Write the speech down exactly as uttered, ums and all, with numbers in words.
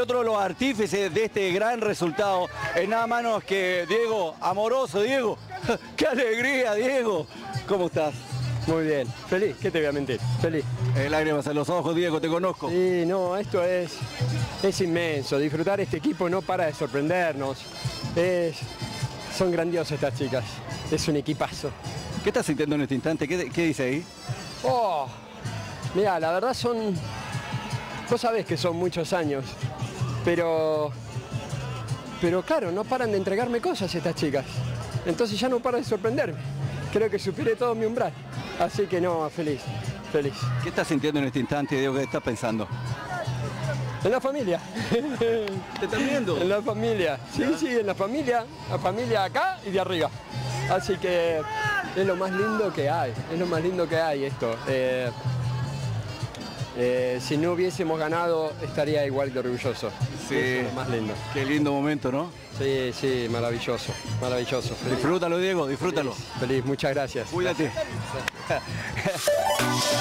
otro de los artífices de este gran resultado es nada menos que Diego Amoroso. Diego, ¡qué alegría, Diego! ¿Cómo estás? Muy bien, feliz, ¿qué te voy a mentir? Feliz. Eh, lágrimas en los ojos, Diego, te conozco. Sí, no, esto es, es inmenso. Disfrutar este equipo no para de sorprendernos. Es, son grandiosas estas chicas. Es un equipazo. ¿Qué estás sintiendo en este instante? ¿Qué, qué dice ahí? Oh, mira, la verdad son... Vos sabés que son muchos años, pero... Pero claro, no paran de entregarme cosas estas chicas. Entonces ya no paran de sorprenderme. Creo que superé todo mi umbral. Así que no, feliz, feliz. ¿Qué estás sintiendo en este instante, Diego? ¿Qué estás pensando? En la familia. ¿Te están viendo? En la familia. Sí, sí, en la familia. La familia acá y de arriba. Así que es lo más lindo que hay. Es lo más lindo que hay esto. Eh, eh, si no hubiésemos ganado, estaría igual de orgulloso. Sí. Eso es lo más lindo. Qué lindo momento, ¿no? Sí, sí, maravilloso. Maravilloso. Feliz. Disfrútalo, Diego, disfrútalo. Feliz, feliz. Muchas gracias. Cuídate.